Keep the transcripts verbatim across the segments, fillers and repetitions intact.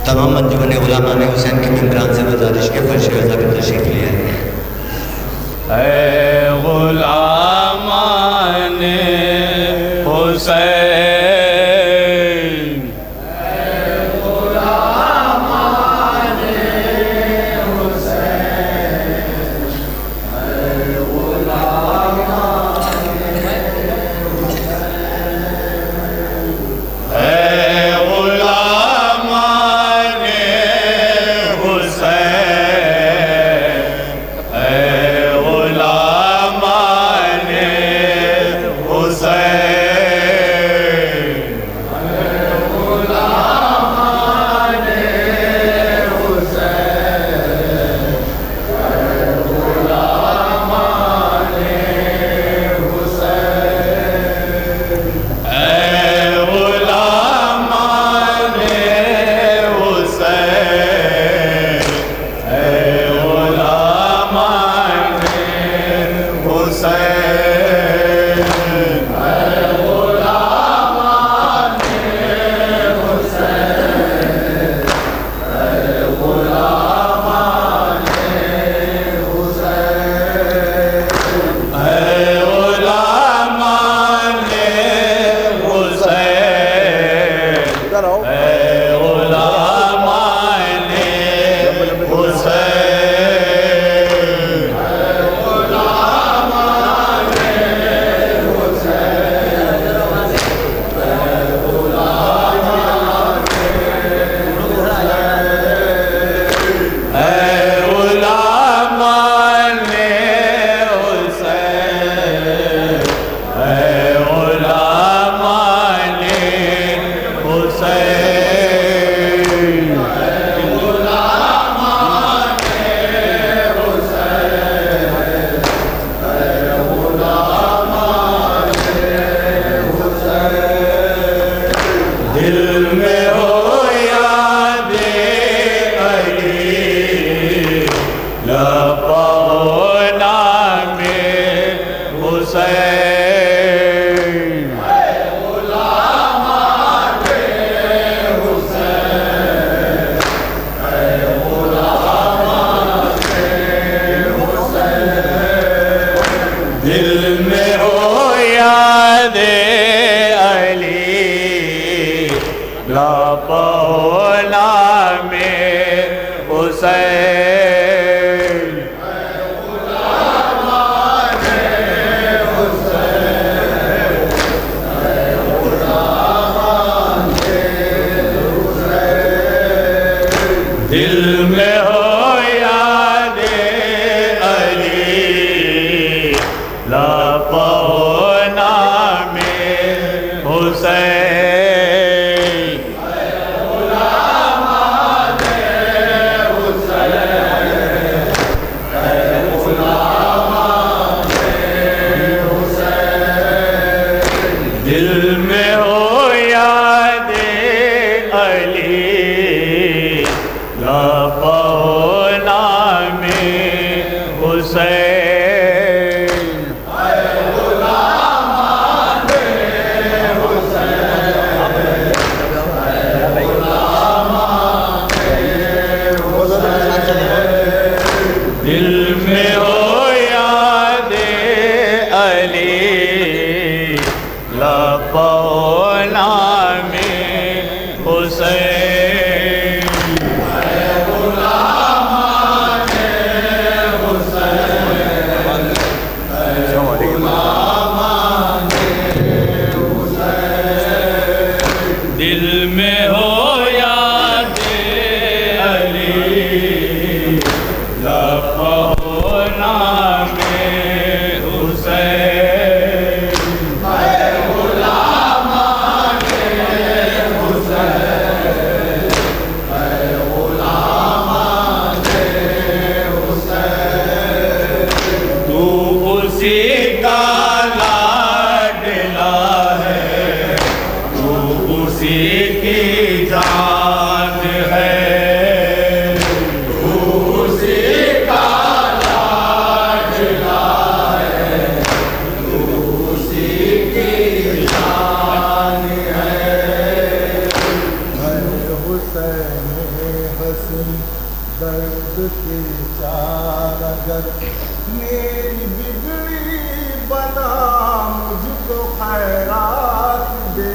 तमाम अंजुमन गुलामान हुसैन के मेम्बरान से गुजारिश के फर्श रज़ा पे तशरीफ ले आए। ऐ गुलामान हुसैन, La हंसी दर्द के चार अगर मेरी बिगड़ी बना मुझको खैरात दे।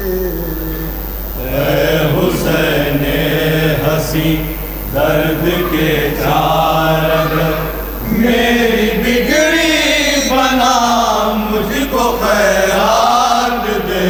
ऐ हुसैन हंसी दर्द के चार अगर मेरी बिगड़ी बना मुझको खैरात दे।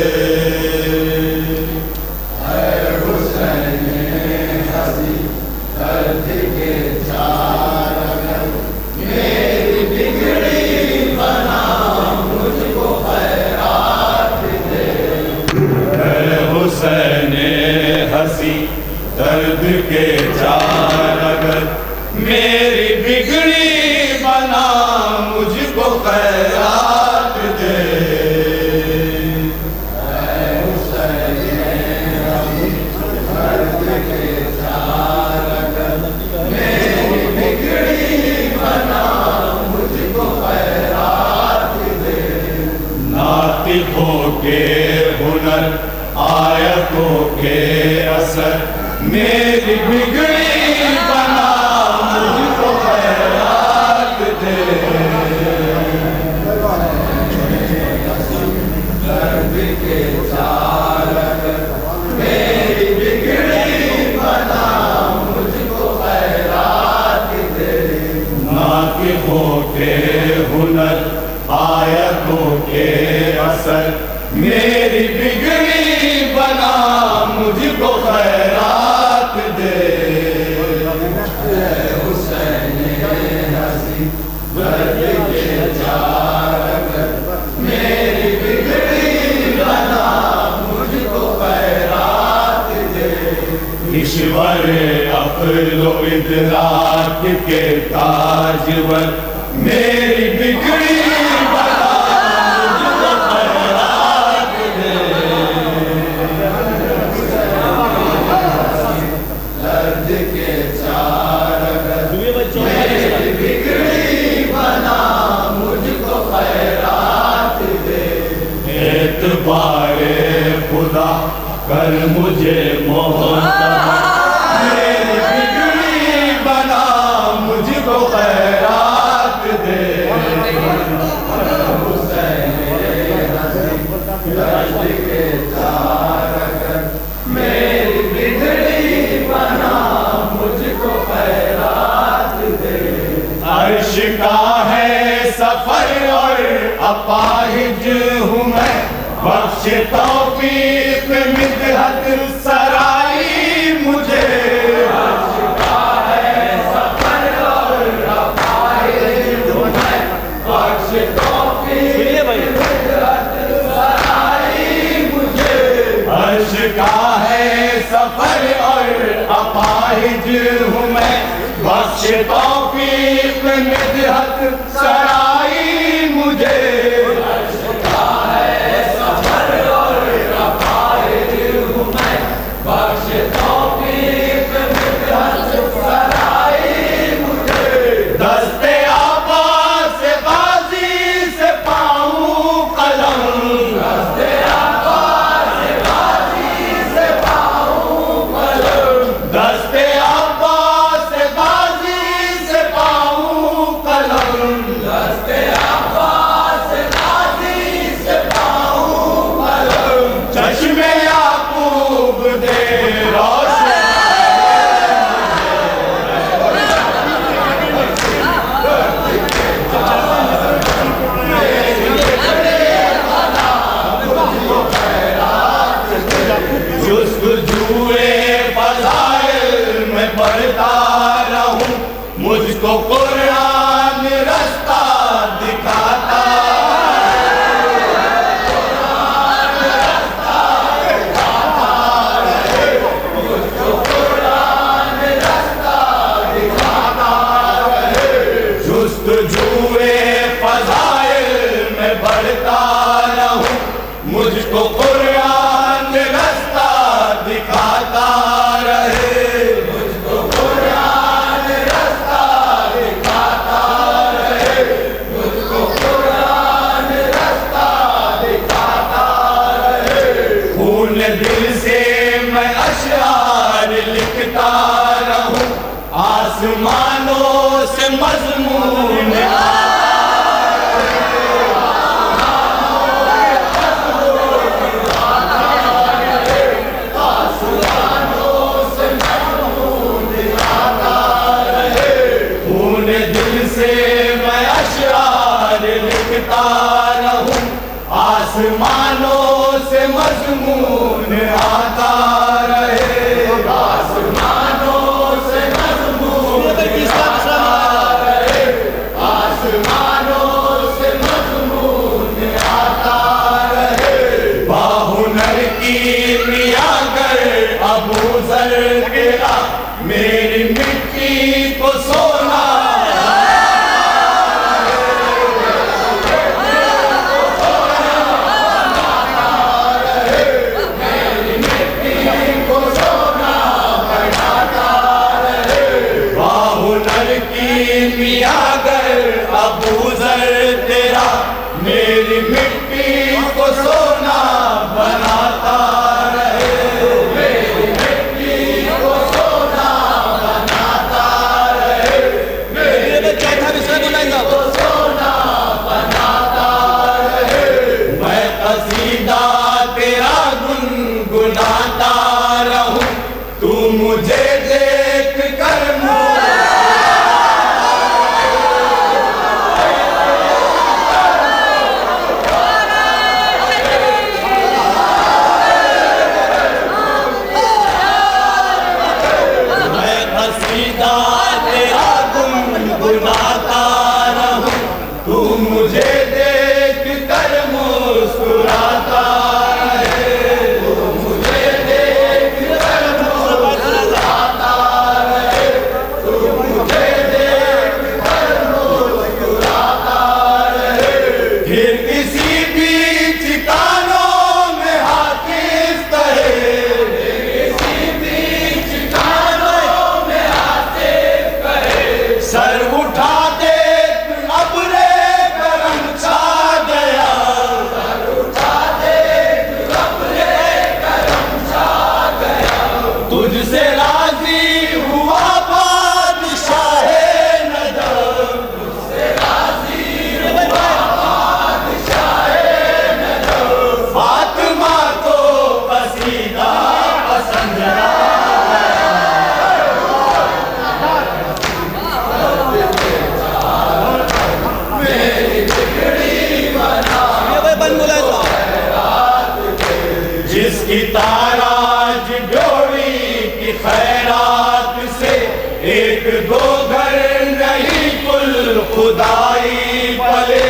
ऐ हुसैन हंसी दर्द के चार अगर मेरी बिगड़ी बना मुझको खैरात दे। ऐ हुसैन हंसी दर्द के चार अगर मेरी बिगड़ी बना मुझको खैरात दे। ऐ हुसैन हंसी दर्द के चार अगर मेरी बिगड़ी बना मुझको खैरात दे। नातिकों के हुनर आयतों के असर मेरी बिगड़ी बना मुझको खैरात दे। दर्द के चार अगर मेरी बिगड़ी बना मुझको खैरात दे। नातिकों के हुनर आयतों के असर मेरी बिगड़ी बना मुझको खैरात दे। ऐ हुसैन हंसी दर्द के चार अगर मेरी बिगड़ी बना मुझको खैरात दे। ईश्वर अक्ल इदराक के ताजवर मेरी बिगड़ी बना मुझको खैरात दे। दर्द के चार अगर मेरी बिगड़ी बना मुझको खैरात दे। एतबारे खुदा कर मुझे मोहब्बत मेरी बिगड़ी बना मुझको खैरात दे। हुसैन हंसी दर्द के चार अगर मेरी बिगड़ी बना मुझको खैरात दे। अर्श का है सफर और अपाहिज हूँ मैं बख्श तौफीक मिदहत सराई मुझे। अर्श का है सफर और अपाहिज हूँ मैं बख्श तौफीक मिदहत सराई मुझे। अर्श का है सफर और अपाहिज हूँ मैं बख्श तौफीक मिदहत सराई मुझे। अर्श का है सफर और अपाहिज हूँ मैं बख्श तौफीक मिदहत सराई मुझे। दस्ते आबाद से गाजी से पाऊं कलम दस्ते आबाद से गाजी से पाऊं कलम। दस्ते आबाद से गाजी से पाऊं कलम। दस्ते आबाद से गाजी से पाऊं कलम। चश्मे याकूब दे रोशन जुस्तजुए फज़ाइल में पढ़ता रहूं मुझको कुरान रास्ता दिखाता। जुस्तजुए फज़ाइल में बढ़ता रहूं मुझको कुरान रास्ता दिखाता रहे। मुझको कुरान रास्ता दिखा से मजमून आसमानों से मजमून आता रहे, आसमानों से मजमून आता रहे, आसमानों से मजमून आता रहे। बाहुनर की मियागर अबू जर तेरा मेरी मिट्टी को सोना मियागर अबू जर तेरा मेरी मिट्टी को सोना बनाता रहे, मेरी मिट्टी को सोना बनाता रहे, मेरी मिट्टी को सोना बनाता रहे। मैं कसीदा तेरा गुनगुनाता रहूं, तू मुझे देख कर मुझे देख कर मुस्कुराता रहे, तू मुझे देख कर मुस्कुराता रहे, तू मुझे देख कर मुस्कुराता रहे। फिर किसी भी ठिकानों में हाकिम कहे, किसी भी ठिकानों में हाकिम कहे, सर उठा दे तुझसे राजी हुआ बादशाह नजर, तुझसे राजी हुआ बादशाह नजर। फातिमा को कसीदा पसंद मेरी बिगड़ी बना जिसकी ताराज जोड़ी की खैरात से एक दो घर नहीं कुल खुदाई पले,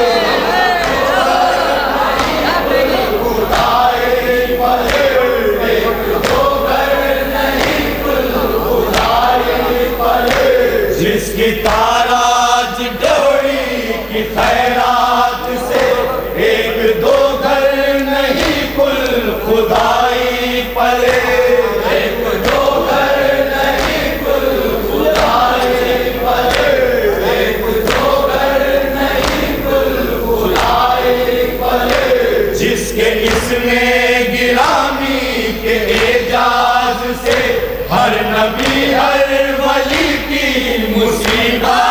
खुदाई पले, एक दो घर नहीं कुल खुदाई पले। जिसकी ताराज जोड़ी की खैरात से एक दो घर नहीं कुल खुदाई पले, एक दो घर नहीं कुल खुदाई पले, एक दो घर नहीं कुल खुदाई पले। जिसके इसमें गिरामी के एजाज से हर नबी हर वली की मुसीबत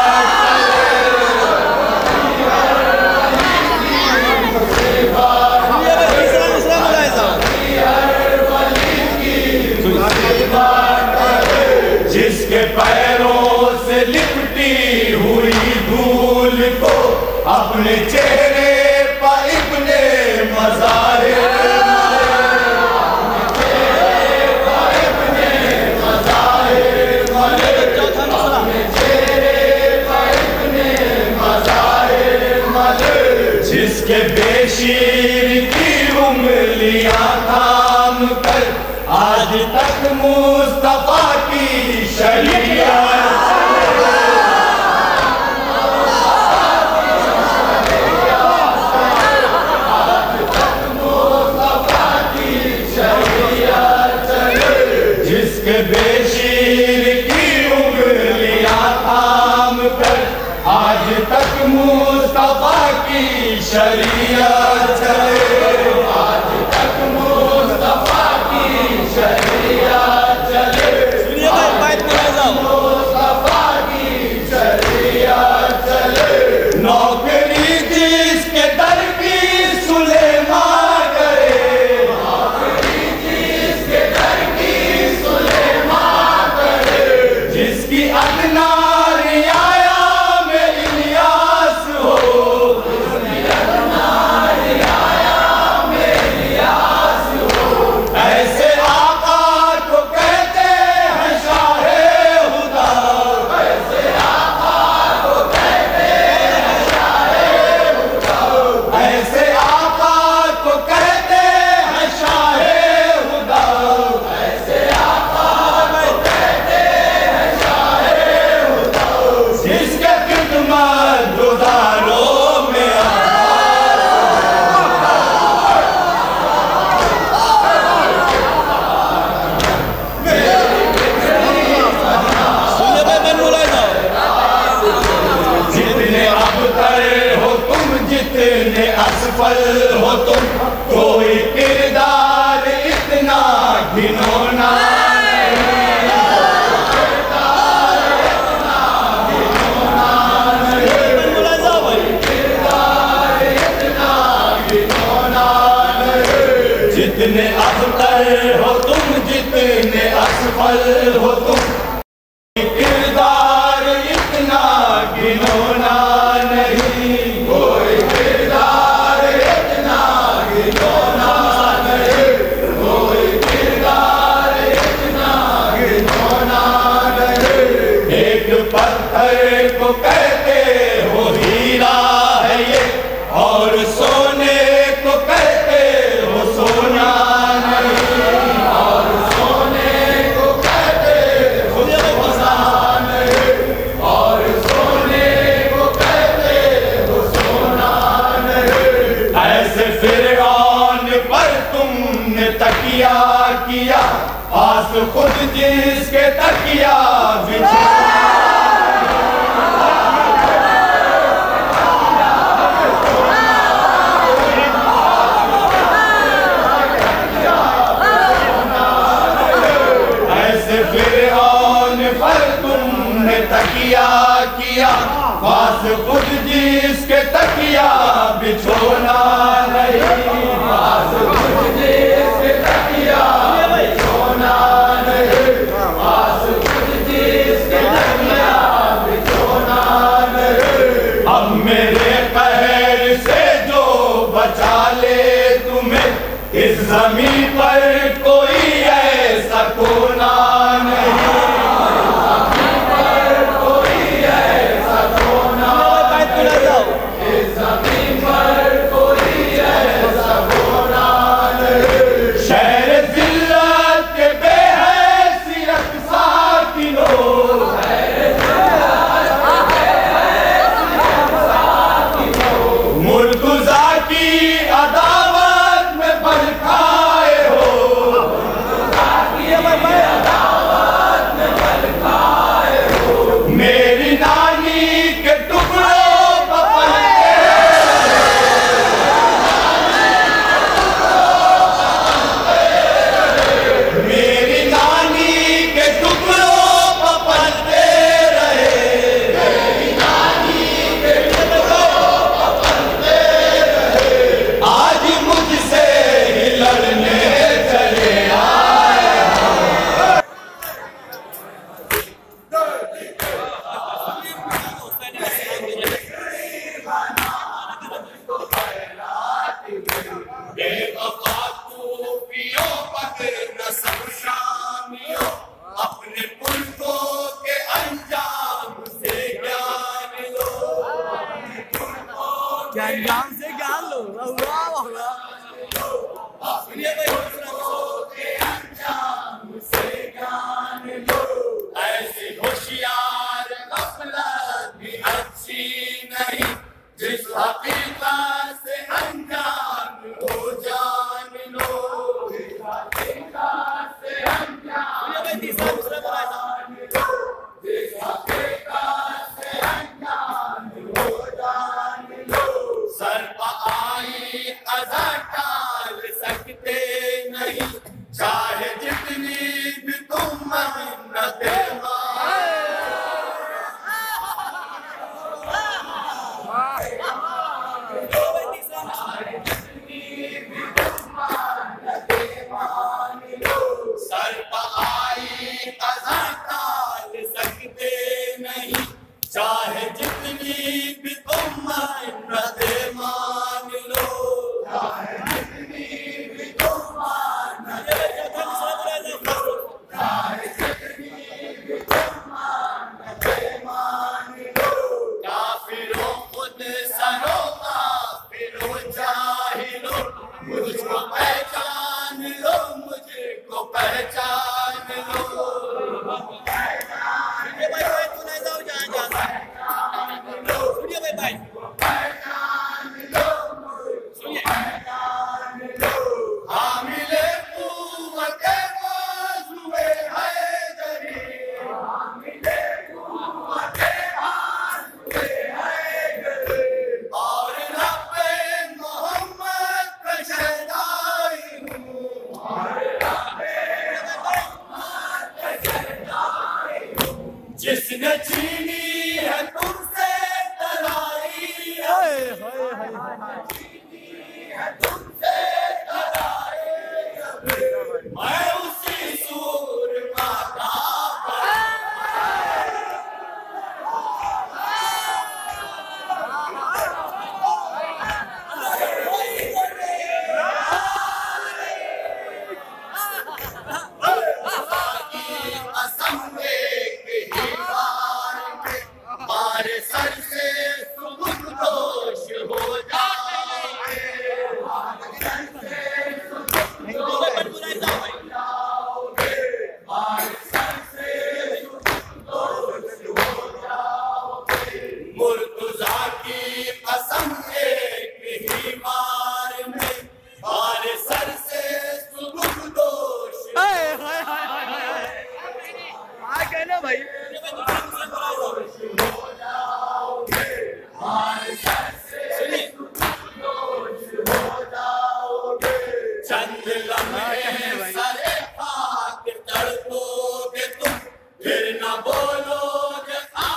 जिसके पैरों से लिपटी हुई धूल को अपने चेहरे पर इब्ने मज़ाहिर जिसके बेशीर की उंगलियां थाम कर आज तक मुस्तफा की शरीयत जिसके बेशीर की उंगलियां थाम कर आज तक मुस्तफा की शरीयत चले, आज तक मुस्तफा की शरीयत चले, मुस्तफा की शरीयत हो तुम, किरदार इतना घिनौना नहीं, कोई किरदार इतना घिनौना नहीं, कोई किरदार इतना घिनौना नहीं। एक पत्थर को कहते हो हीरा है ये, और सोने को कहते हो सोना नहीं, और सोने को कहते हो सोना नहीं, और सोने को कहते हो सोना नहीं। ऐसे फिरौन पर तुमने तकिया किया, पास खुद जिसके तकिया बिछा। फिरौन पर तुमने तकिया किया, पास खुद जिसके तकिया बिछोना नहीं, पास खुद जिसके तकिया बिछोना नहीं, पास खुद जिसके तकिया बिछोना नहीं। अब मेरे कहर से जो बचा ले तुम्हें, इस ज़मीन पर कोई ऐसा कोना नहीं, ज़मीन पर कोई ऐसा कोना नहीं, इस ज़मीन पर कोई ऐसा कोना नहीं। शहर ज़िल्लत के बेहैसियत साकिनों, मुर्तज़ा की अदावत में बलखाए हो, मेरी नानी के टुकड़ों पर पलते, मेरी नानी के टुकड़ों पर पलते रहे, मेरी नानी के टुकड़ों पर पलते रहे। आज मुझसे ही लड़ने चले आए। बेवफा खूबियों पर नस्ब शामियों, अपने पुरखों के अंजाम से ज्ञान लो, ज्ञान से ज्ञान लो। वाह वाह, अपने पुरखों के अंजाम से ज्ञान लो। ऐसी होशियार गफलत भी अच्छी नहीं, जिस हकीकत से अनजान हो जान लो, जिस हकीकत से अनजान हो जान लो, जिस हकीकत से अनजान हो जान लो। सर पर आई क़ज़ा टाल सकते नहीं, चाहे जितनी भी तुम मन्नतें मांगो, सर पर आई क़ज़ा टाल सकते नहीं, चाहे जितनी भी तुम मन्नतें मान लो, चाहे जितनी भी तुम मन्नतें चाहे जितनी भी तुम मन्नतें मान लो। काफिरों खुद सरो, काफिरों जाहिलों, मुझको पहचान लो, मुझको पहचान लो। हामिले कुव्वते बाज़ुए हैदरी, हामिले कुव्वते बाज़ुए हैदरी, और रब्बे मोहम्मद का शहदाई हूँ, और रब्बे मोहम्मद का शहदाई हूँ। जिसने छीनी है तुमसे तराई, छीनी है तुमसे तराई, मैं उसी सूरमा का कहना भाई चंद लम्हे सारे खाक तड़पोगे तुम फिर न बोलोगे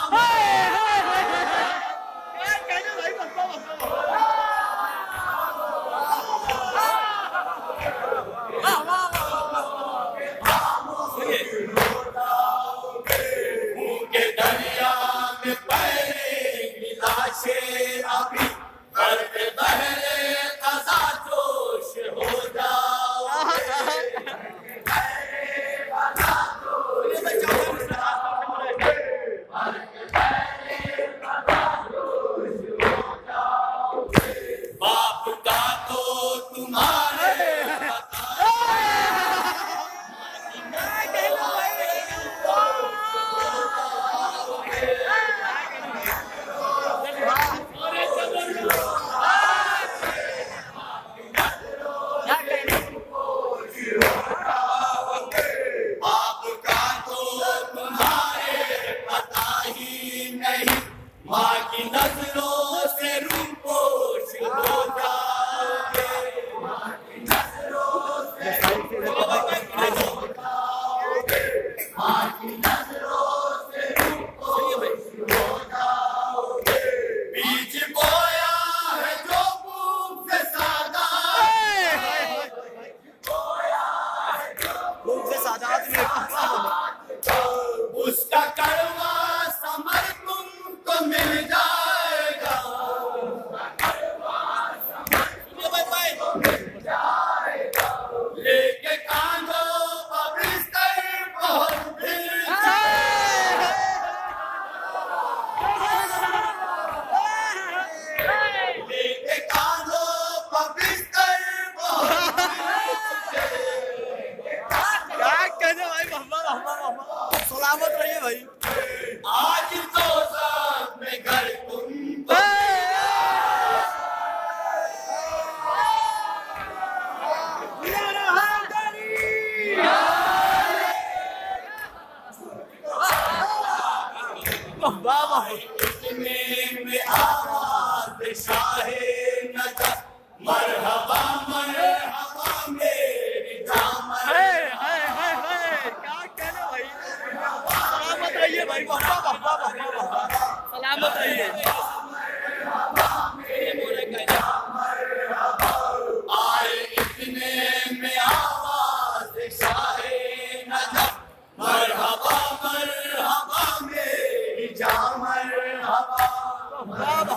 के दरिया में पैरेंगी लाशें अभी करते बहरे खजा जोश हो जाओगे बाप का तो तुम्हारे माँ की नजरों से रूपोश हो जाओगे माँ की नजरों से माँ की नजरों से रूपोश हो जाओगे बीज बोया है जो भूख से सादा बोया है जो भूख से सादा उसका कड़वा समर तुमको मिल जाएगा लेके कांधों पर बिस्तर बहुत फिर लेके कांधों पर बिस्तर बहुत क्या कहना भाई बाबा बाबा बाबा सलामत रहिए भाई आज तो सब में घर तुम तो बाबा इतने में आवाज शाहे नजर मरहबा मरहबा मेरी जामर हाय हाय हाय हाय क्या कहना भाई सलामत रहिए भाई बाबा बाबा बाबा सलामत रहिए आए इतने में आवाज शाहे नजर मरहबा मरहबा मेरी जामर हवा बाबा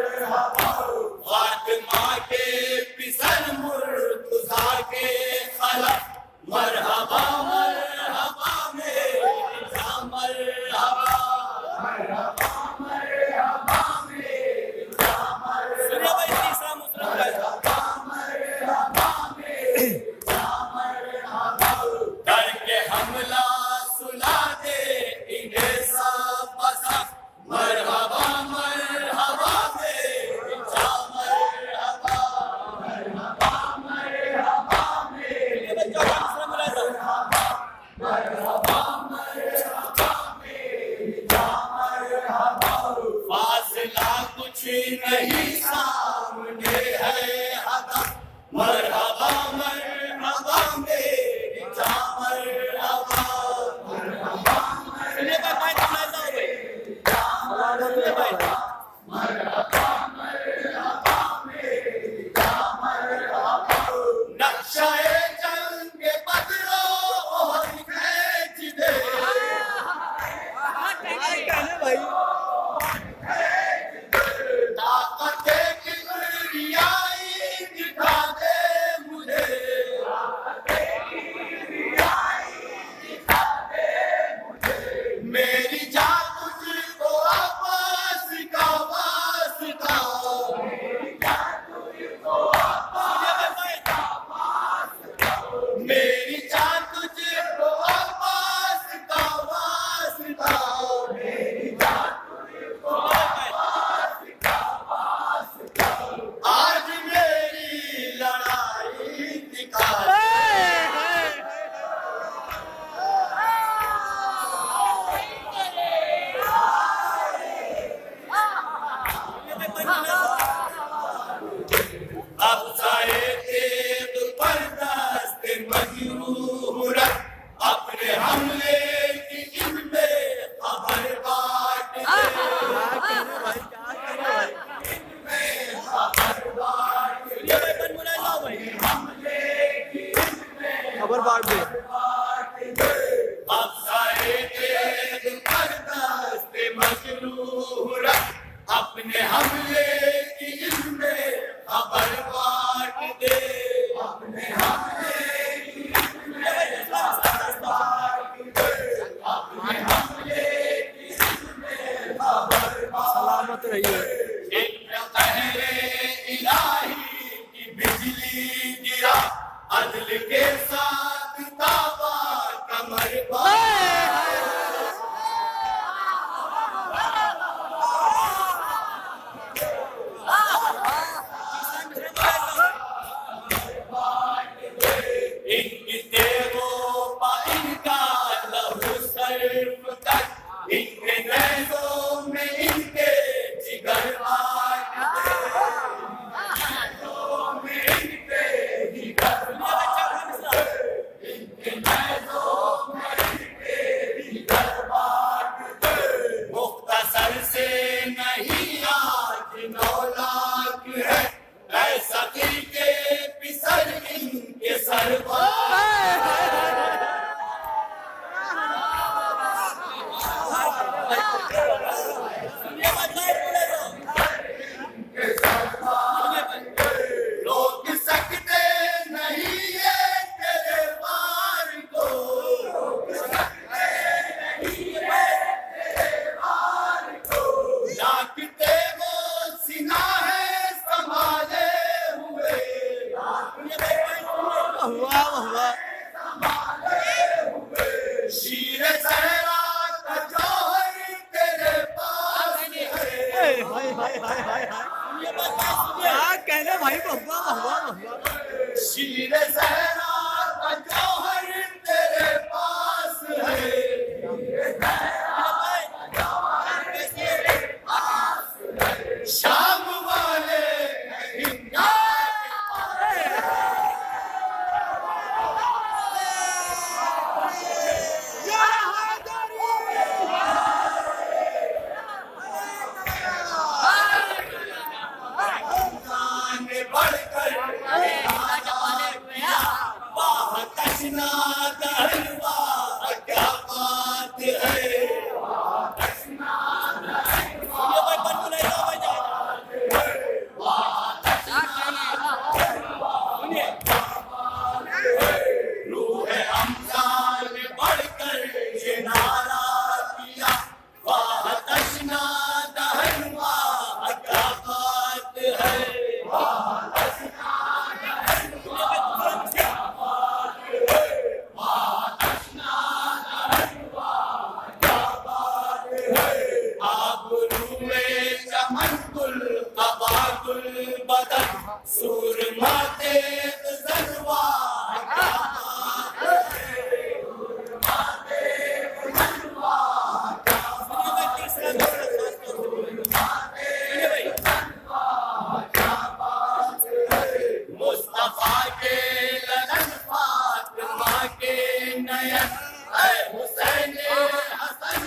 फातिमा के पिसन मुर्तजा के अब जाए तेग पर दस्त मजरूर अपने हमले की इनमें खबर बांट दे। इनमें खबर बांट दे। हमले की इनमें खबर बांट दे। अब जाए तेग पर दस्त मजरूर अपने हमले की इनमें खबर बांट दे। अपने हमले की इनमें खबर बांट दे। अपने हमले की इनमें खबर सलामत रहिए। कहरे इलाही की बिजली गिरा अदल के साथ ताबा कमर बांट। इनकी तेगों पर इनका लहू सर्फ तक इनके नैज़ों में इनके जिगर बांट दे। नैज़ों में इनके जिगर बांट दे। इनके नैज़ों में इनके जिगर बांट दे। मुख्तसर से नहीं आज नौ लाख है ऐसा के पिसर इनके सर रोक सकते नहीं ये तेरे वार को। रोक सकते नहीं ये तेरे वार को। लाखते वो सिना है संभाले हुए। वाह वाह। शीर सहरा का जौहर तेरे पास है। हाय हाय हाय हाय हाय। क्या कहने भाई। वाह वाह वाह। शीर सहरा का जौहर तेरे पास है। शाम वाले हिंदा बढ़कर तशना दहलवा क्या बात है। रूह हमजा ने बढ़कर ये नारा किया वाह तशना दहलवा क्या बात है। बदन सूरमा तेज जलवा क्या बात है। मुस्तफा के ललन फातिमा के नयन हुसैन हसन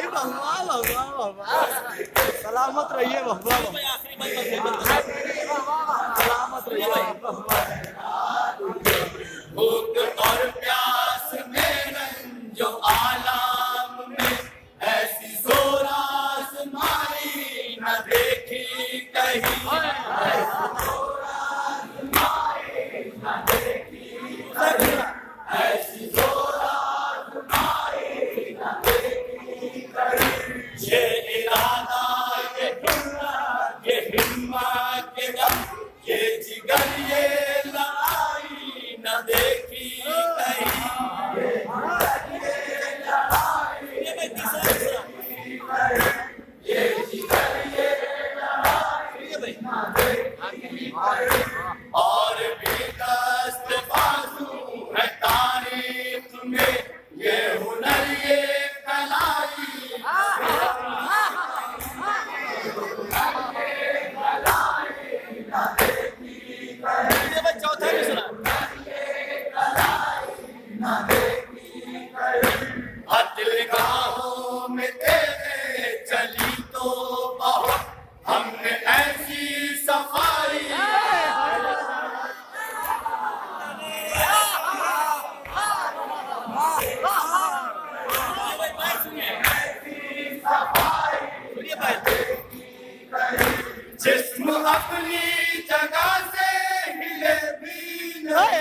भगवा भगवा भगवा सलामत रहिए भगवा सलामत रहिए भूख और प्यास में रंजो आलाम में ऐसी जोर आजमाई न देखी कहीं ऐसी जोर आजमाई न देखी कहीं ये इरादा ये हिम्मत ये हिम्मत ये दम ये जिगर ये लड़ाई न देखी कहीं ये जिगर ये लड़ाई न देखी और भी दस्त बाजू है तारीफ में ये हुनर ये कलाई चौथा भी सुना दिलगाहों में तेरे चली तो बहुत हमने ऐसी सफाई जिस्म अपनी जगह से हिले भी नहीं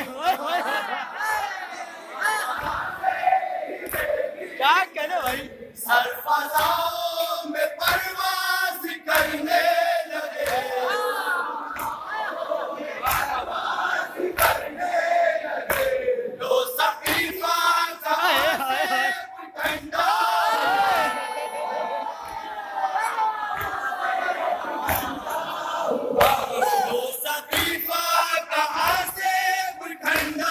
क्या कहने भाई सरफराओं में परवाज़ करने लगे दो सकीफा ठंडा दो सकीफा कहाँ से ठंडा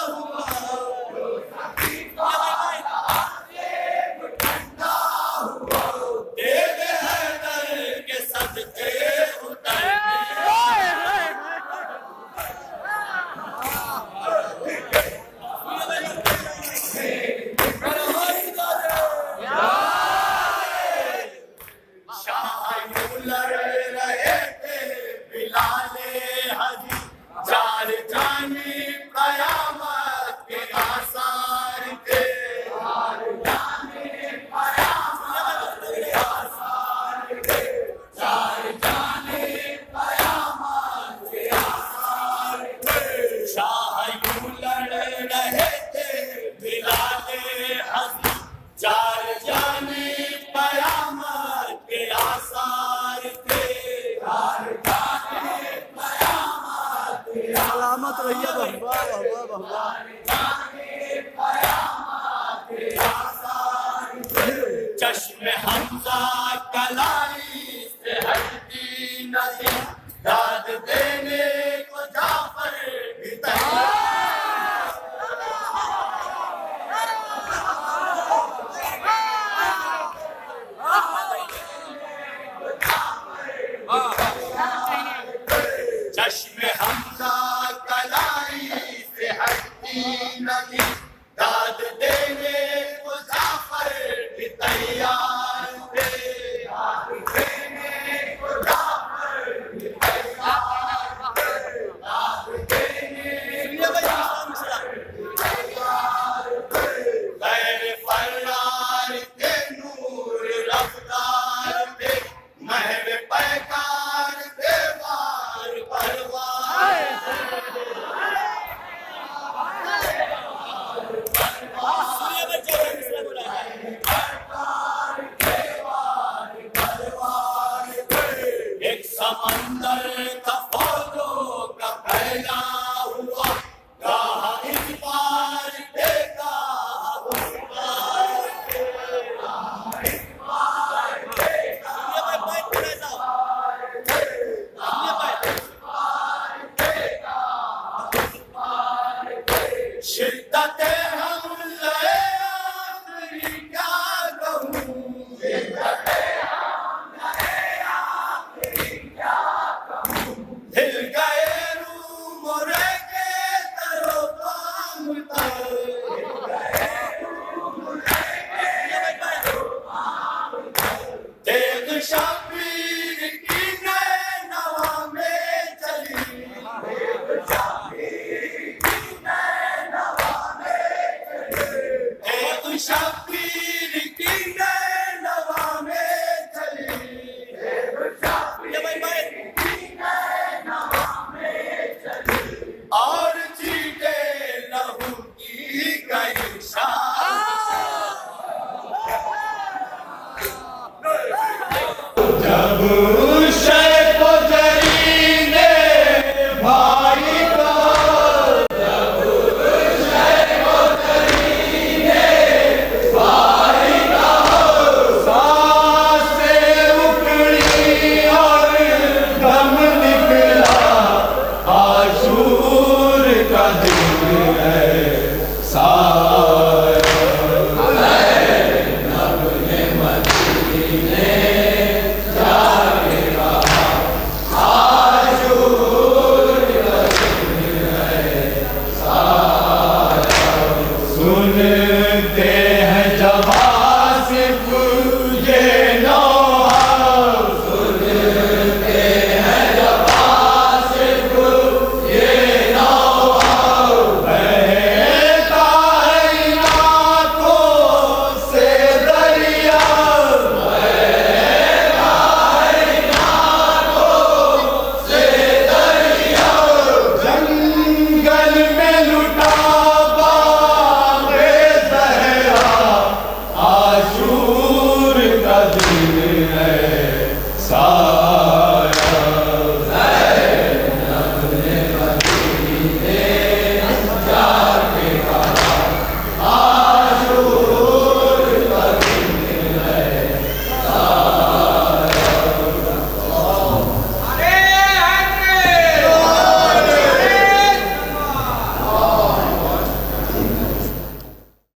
सलामत रहिए भगवा भगवा भगवा चश्मे हमजा कलाई से हटती नदी दाद देने को जाफर भी तैयार